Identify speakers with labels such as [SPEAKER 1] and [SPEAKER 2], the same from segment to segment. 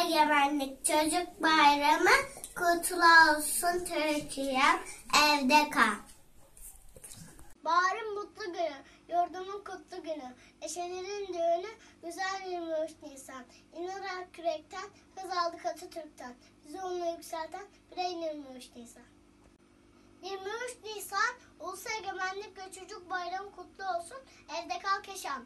[SPEAKER 1] Egemenlik Çocuk Bayramı kutlu olsun Türkiye'm, evde kal.
[SPEAKER 2] Baharın mutlu günü, yurdumun kutlu günü, neşelerin düğünü, güzel 23 Nisan. İnanarak kürekten, hız aldık Atatürk'ten, bizi onunla yükselten birey 23 Nisan. 23 Nisan, Ulusal Egemenlik ve Çocuk Bayramı kutlu olsun, evde kal Keşan.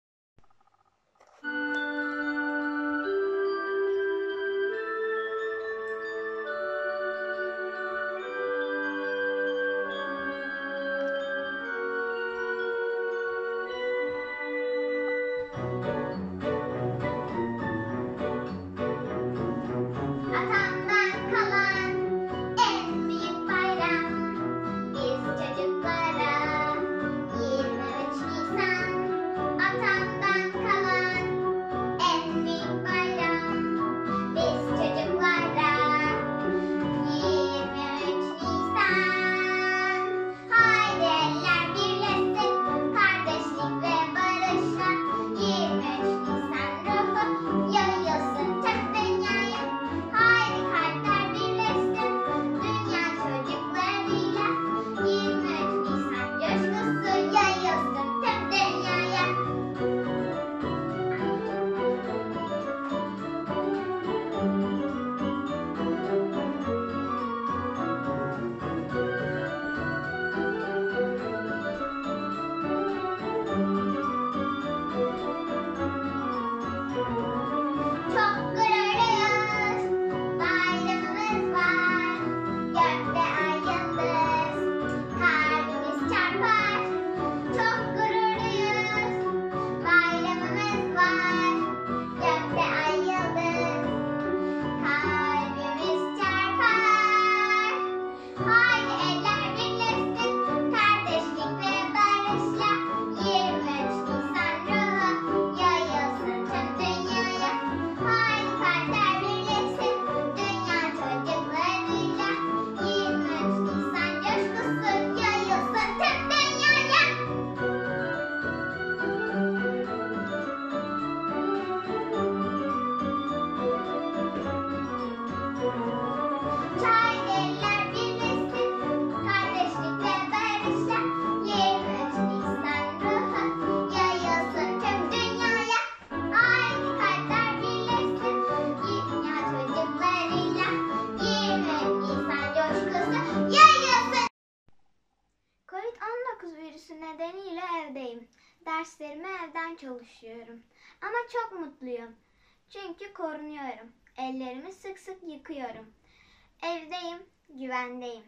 [SPEAKER 2] Nedeniyle evdeyim. Derslerimi evden çalışıyorum. Ama çok mutluyum. Çünkü korunuyorum. Ellerimi sık sık yıkıyorum. Evdeyim, güvendeyim.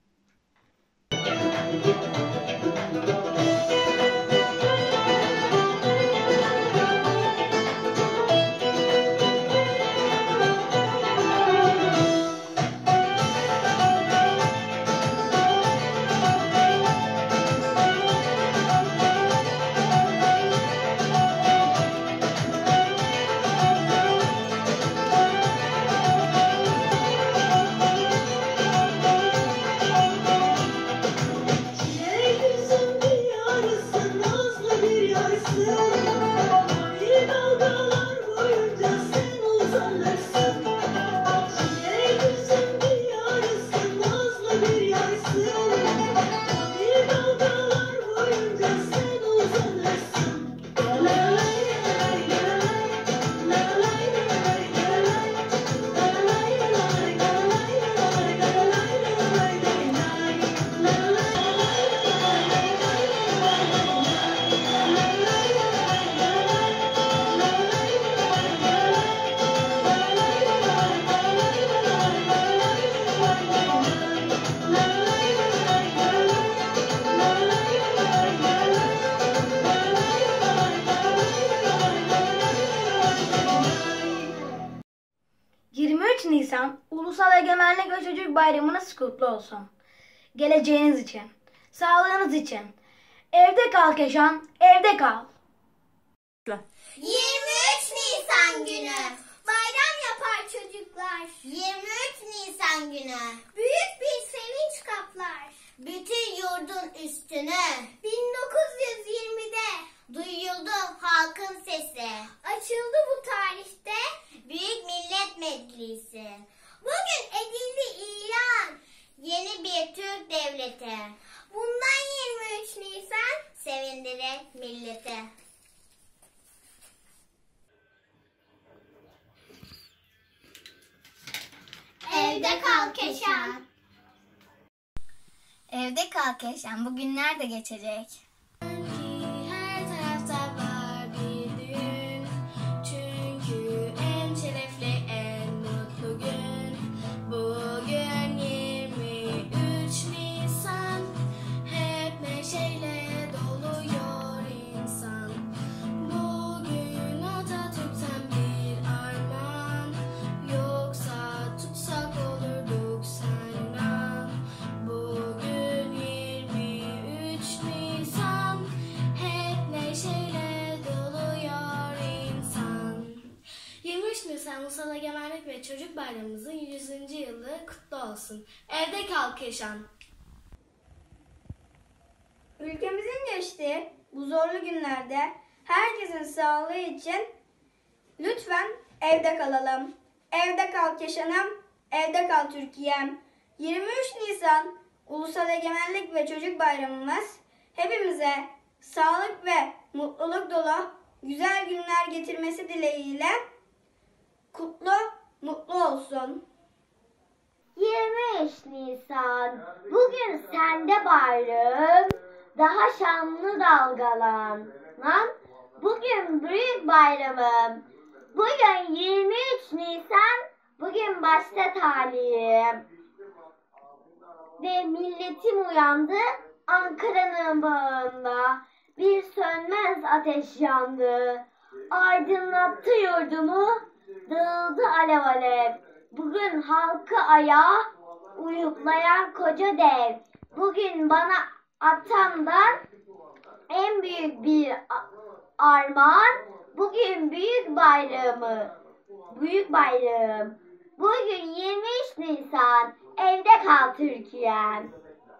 [SPEAKER 3] Nisan Ulusal Egemenlik ve Çocuk Bayramınız kutlu olsun. Geleceğiniz için, sağlığınız için. Evde kal Keşan, evde kal.
[SPEAKER 1] 23 Nisan günü bayram yapar çocuklar. 23 Nisan günü büyük bir sevinç kaplar bütün yurdun üstünü. 1920'de duyuldu halkın sesi. Açıldı bu tarihte büyük millet meclisi. Bundan 23 Nisan sevindirir milleti. Evde kal Keşan.
[SPEAKER 4] Evde kal Keşan, bugün nerede geçecek?
[SPEAKER 2] Her tarafta var bir düğün. Çünkü en şerefli, en mutlu gün. Bugün 23 Nisan. Hep neşeyle doluyor insan. Bugün Atatürk'ten bir armağan. Yoksa tutsak olurduk sen inan. Bugün 23 Nisan. Hep neşeyle doluyor insan. 23 Nisan Ulusal Egemenlik ve Çocuk Bayramımızın 100. yılı kutlu olsun. Evde kal Keşan.
[SPEAKER 3] Ülkemizin geçtiği bu zorlu günlerde herkesin sağlığı için lütfen evde kalalım. Evde kal Keşan'ım, evde kal Türkiye'm. 23 Nisan Ulusal Egemenlik ve Çocuk Bayramımız hepimize sağlık ve mutluluk dolu güzel günler getirmesi dileğiyle kutlu, mutlu olsun.
[SPEAKER 1] 23 Nisan, bugün sende bayram, daha şanlı dalgalanan, bugün büyük bayramım. Bugün 23 Nisan, bugün başta talihim. Ve milletim uyandı, Ankara'nın bağında, bir sönmez ateş yandı. Aydınlattı yurdumu, dağıldı alev alev. Bugün halkı ayağa uyuklayan koca dev. Bugün bana atamdan en büyük bir armağan. Bugün büyük bayram. Bugün 23 Nisan. Evde kal Türkiye'm.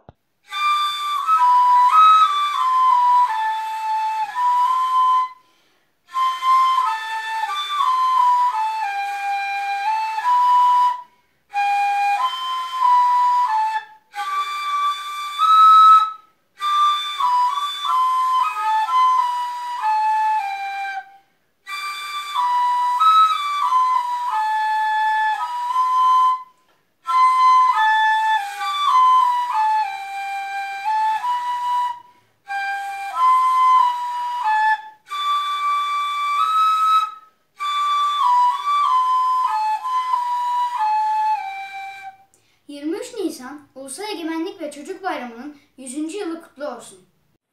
[SPEAKER 3] Nisan Ulusal Egemenlik ve Çocuk Bayramı'nın 100. yılı kutlu olsun.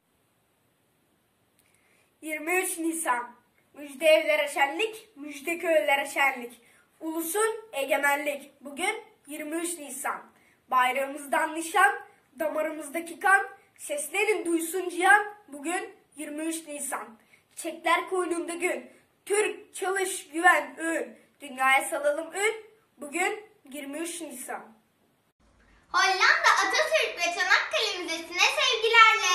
[SPEAKER 5] 23 Nisan. Müjde evlere şenlik, müjde köylere şenlik. Ulusun egemenlik. Bugün 23 Nisan. Bayrağımızdan nişan, damarımızdaki kan, seslerin duysun cihan. Bugün 23 Nisan. Çiçekler koynunda gün. Türk, çalış, güven, ün. Dünyaya salalım ün. Bugün 23 Nisan.
[SPEAKER 1] Hollanda Atatürk ve Çanakkale Müzesi'ne sevgilerle.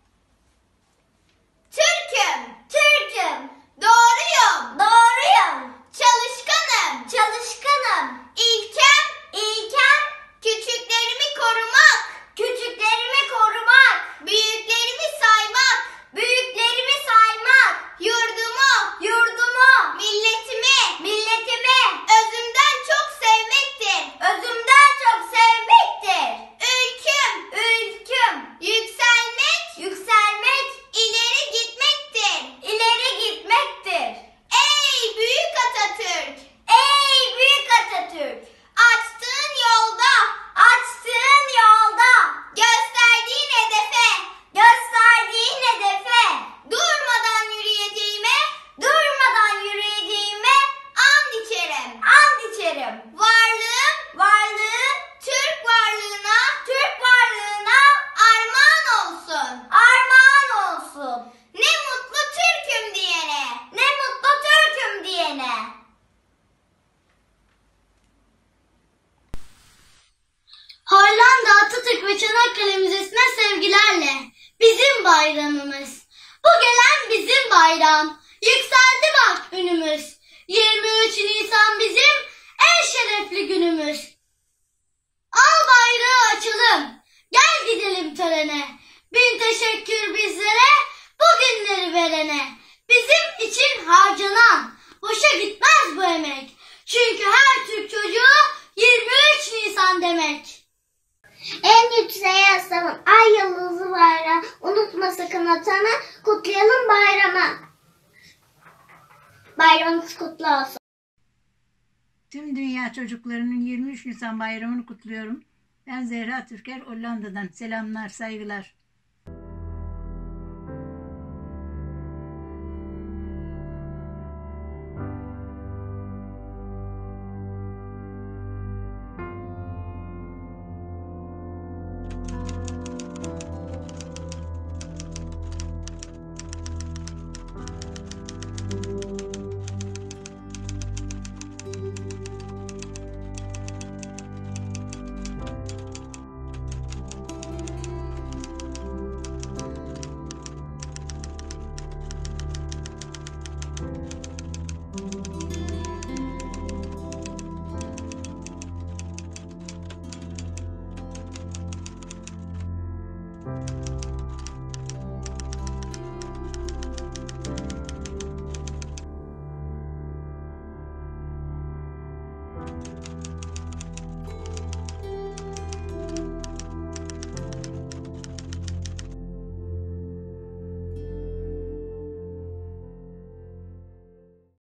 [SPEAKER 1] Türk'üm, doğruyum, çalışkanım, ilkem, küçüklerimi korumak, büyüklerimi saymak, yurdumu, milletimi, özümden çok sevmektir. Ülküm, yükselmek, ileri gitmektir. Ey büyük Atatürk, açtığın yolda, gösterdiğin hedefe, durmadan yürüyeceğime and içerim. Varlığım, Türk varlığına armağan olsun. Ne mutlu Türk'üm diyene.
[SPEAKER 2] Hollanda Atatürk ve Çanakkale Müzesi'ne sevgilerle. Bizim bayramımız. Bu gelen bizim bayram. Yükseldi bak ünümüz. 23 Nisan bizim en şerefli günümüz. Al bayrağı açalım. Gel gidelim törene. Bin teşekkür bizlere, bu günleri verene. Bizim için harcanan, boşa gitmez bu emek. Çünkü her Türk çocuğu 23 Nisan demek.
[SPEAKER 1] En yükseğe asalım ay yıldızı bayrağı. Unutma sakın atanı, kutlayalım bayramı. Bayramınız kutlu olsun.
[SPEAKER 6] Tüm dünya çocuklarının 23 Nisan bayramını kutluyorum. Ben Zehra Türker, Hollanda'dan. Selamlar, saygılar.